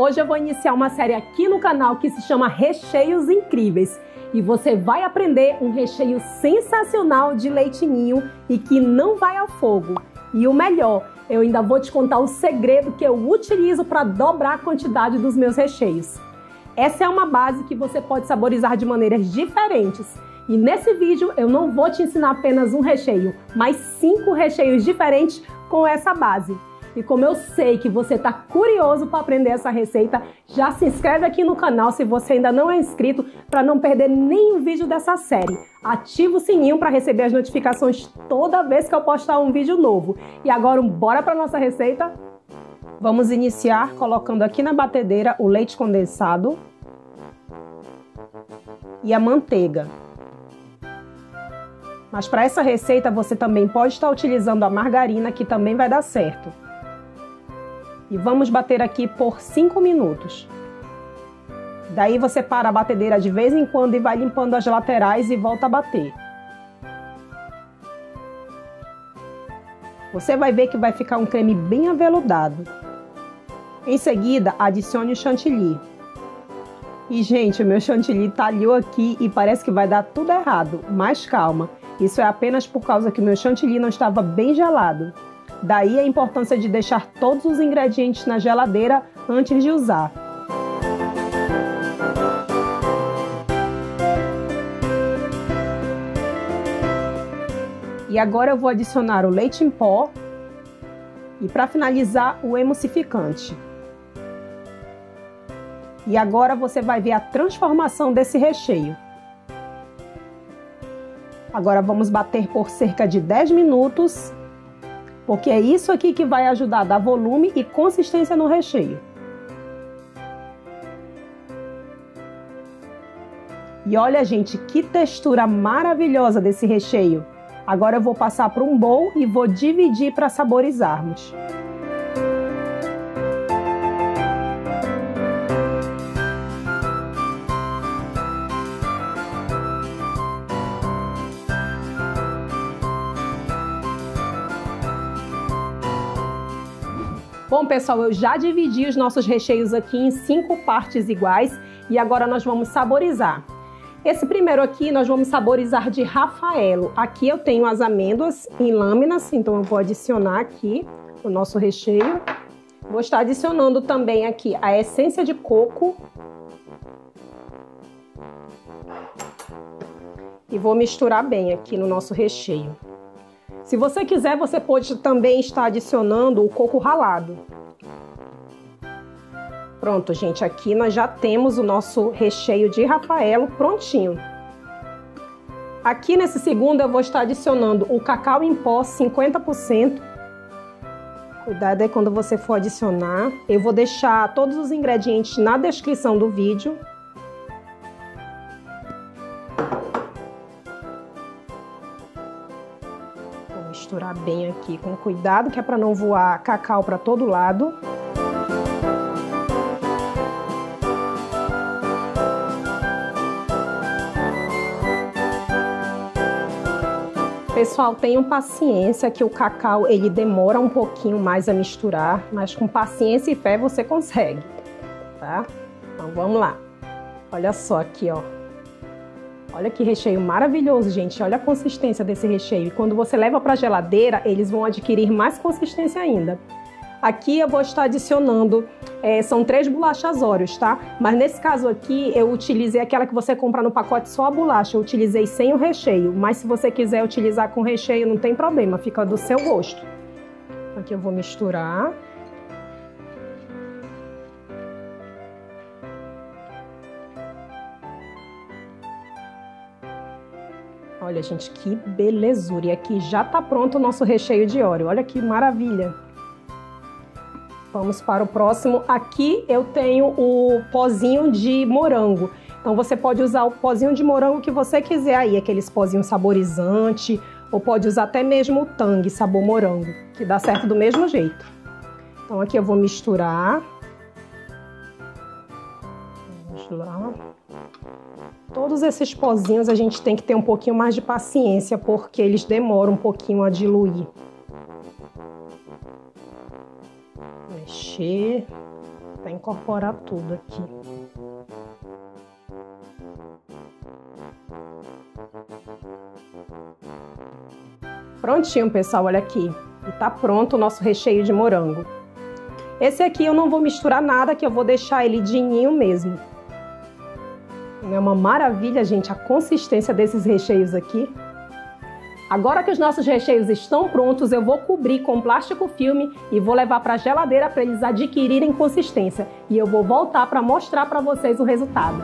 hoje eu vou iniciar uma série aqui no canal que se chama Recheios Incríveis. E você vai aprender um recheio sensacional de leite ninho e que não vai ao fogo. E o melhor, eu ainda vou te contar o segredo que eu utilizo para dobrar a quantidade dos meus recheios. Essa é uma base que você pode saborizar de maneiras diferentes. E nesse vídeo eu não vou te ensinar apenas um recheio, mas 5 recheios diferentes com essa base. E como eu sei que você está curioso para aprender essa receita, já se inscreve aqui no canal se você ainda não é inscrito para não perder nenhum vídeo dessa série. Ativa o sininho para receber as notificações toda vez que eu postar um vídeo novo. E agora bora para nossa receita? Vamos iniciar colocando aqui na batedeira o leite condensado e a manteiga. Mas para essa receita você também pode estar utilizando a margarina, que também vai dar certo. E vamos bater aqui por 5 minutos. Daí você para a batedeira de vez em quando e vai limpando as laterais e volta a bater. Você vai ver que vai ficar um creme bem aveludado. Em seguida, adicione o chantilly. E gente, o meu chantilly talhou aqui e parece que vai dar tudo errado, mas calma. Isso é apenas por causa que o meu chantilly não estava bem gelado. Daí a importância de deixar todos os ingredientes na geladeira antes de usar. E agora eu vou adicionar o leite em pó e para finalizar o emulsificante. E agora você vai ver a transformação desse recheio. Agora vamos bater por cerca de 10 minutos, porque é isso aqui que vai ajudar a dar volume e consistência no recheio. E olha, gente, que textura maravilhosa desse recheio. Agora eu vou passar para um bowl e vou dividir para saborizarmos. Bom, pessoal, eu já dividi os nossos recheios aqui em 5 partes iguais e agora nós vamos saborizar. Esse primeiro aqui nós vamos saborizar de Raffaello. Aqui eu tenho as amêndoas em lâminas, então eu vou adicionar aqui o nosso recheio. Vou estar adicionando também aqui a essência de coco. E vou misturar bem aqui no nosso recheio. Se você quiser, você pode também estar adicionando o coco ralado. Pronto, gente, aqui nós já temos o nosso recheio de Raffaello prontinho. Aqui nesse segundo eu vou estar adicionando o cacau em pó 50%. Cuidado aí quando você for adicionar. Eu vou deixar todos os ingredientes na descrição do vídeo. Misturar bem aqui com cuidado, que é para não voar cacau para todo lado. Pessoal, tenham paciência que o cacau ele demora um pouquinho mais a misturar, mas com paciência e fé você consegue, tá? Então vamos lá. Olha só aqui, ó. Olha que recheio maravilhoso, gente. Olha a consistência desse recheio. E quando você leva para a geladeira, eles vão adquirir mais consistência ainda. Aqui eu vou estar adicionando, são 3 bolachas Oreos, tá? Mas nesse caso aqui, eu utilizei aquela que você compra no pacote só a bolacha. Eu utilizei sem o recheio. Mas se você quiser utilizar com recheio, não tem problema. Fica do seu gosto. Aqui eu vou misturar. Olha, gente, que belezura! E aqui já tá pronto o nosso recheio de Oreo. Olha que maravilha! Vamos para o próximo. Aqui eu tenho o pozinho de morango. Então você pode usar o pozinho de morango que você quiser aí, aqueles pozinhos saborizante, ou pode usar até mesmo o Tang sabor morango, que dá certo do mesmo jeito. Então aqui eu vou misturar. Vamos lá. Todos esses pozinhos a gente tem que ter um pouquinho mais de paciência, porque eles demoram um pouquinho a diluir. Mexer. Para incorporar tudo aqui. Prontinho, pessoal, olha aqui. E tá pronto o nosso recheio de morango. Esse aqui eu não vou misturar nada, que eu vou deixar ele de ninho mesmo. É uma maravilha, gente, a consistência desses recheios aqui. Agora que os nossos recheios estão prontos, eu vou cobrir com plástico filme e vou levar para a geladeira para eles adquirirem consistência. E eu vou voltar para mostrar para vocês o resultado.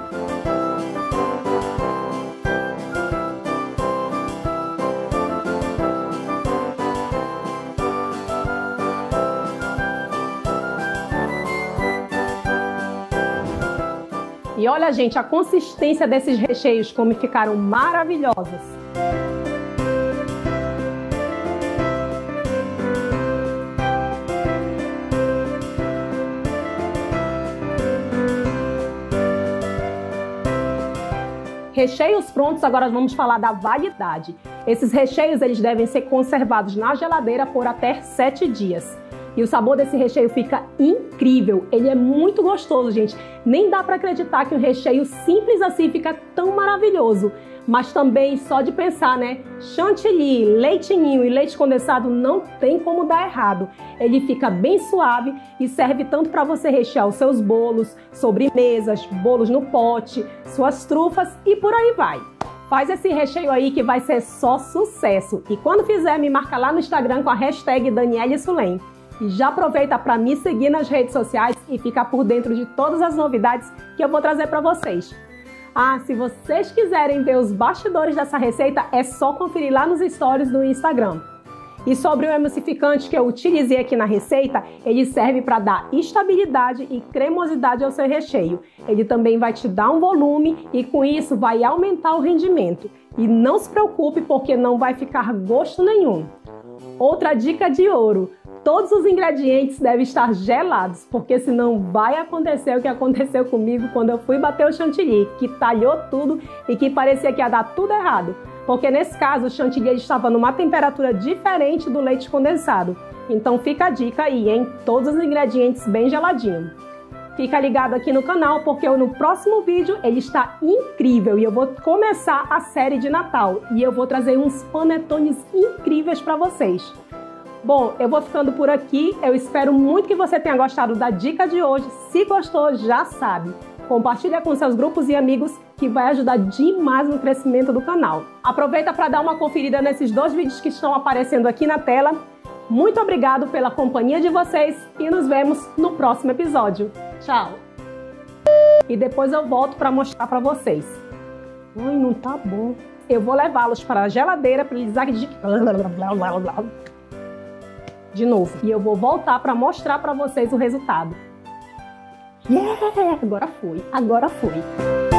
E olha, gente, a consistência desses recheios, como ficaram maravilhosos. Recheios prontos, agora vamos falar da validade. Esses recheios eles devem ser conservados na geladeira por até 7 dias. E o sabor desse recheio fica incrível, ele é muito gostoso, gente. Nem dá para acreditar que um recheio simples assim fica tão maravilhoso. Mas também, só de pensar, né? Chantilly, leite ninho e leite condensado não tem como dar errado. Ele fica bem suave e serve tanto para você rechear os seus bolos, sobremesas, bolos no pote, suas trufas e por aí vai. Faz esse recheio aí que vai ser só sucesso. E quando fizer, me marca lá no Instagram com a hashtag Daniele Sulem. E já aproveita para me seguir nas redes sociais e ficar por dentro de todas as novidades que eu vou trazer para vocês. Ah, se vocês quiserem ver os bastidores dessa receita, é só conferir lá nos stories do Instagram. E sobre o emulsificante que eu utilizei aqui na receita, ele serve para dar estabilidade e cremosidade ao seu recheio. Ele também vai te dar um volume e com isso vai aumentar o rendimento. E não se preocupe porque não vai ficar gosto nenhum. Outra dica de ouro. Todos os ingredientes devem estar gelados, porque senão vai acontecer o que aconteceu comigo quando eu fui bater o chantilly, que talhou tudo e que parecia que ia dar tudo errado. Porque nesse caso o chantilly estava numa temperatura diferente do leite condensado. Então fica a dica aí, hein? Todos os ingredientes bem geladinhos. Fica ligado aqui no canal porque no próximo vídeo ele está incrível e eu vou começar a série de Natal e eu vou trazer uns panetones incríveis para vocês. Bom, eu vou ficando por aqui, eu espero muito que você tenha gostado da dica de hoje. Se gostou, já sabe, compartilha com seus grupos e amigos que vai ajudar demais no crescimento do canal. Aproveita para dar uma conferida nesses 2 vídeos que estão aparecendo aqui na tela. Muito obrigado pela companhia de vocês e nos vemos no próximo episódio. Tchau! E depois eu volto para mostrar para vocês. Ai, não tá bom. Eu vou levá-los para a geladeira para eles de novo. E eu vou voltar para mostrar para vocês o resultado. Yeah! Agora foi. Agora foi.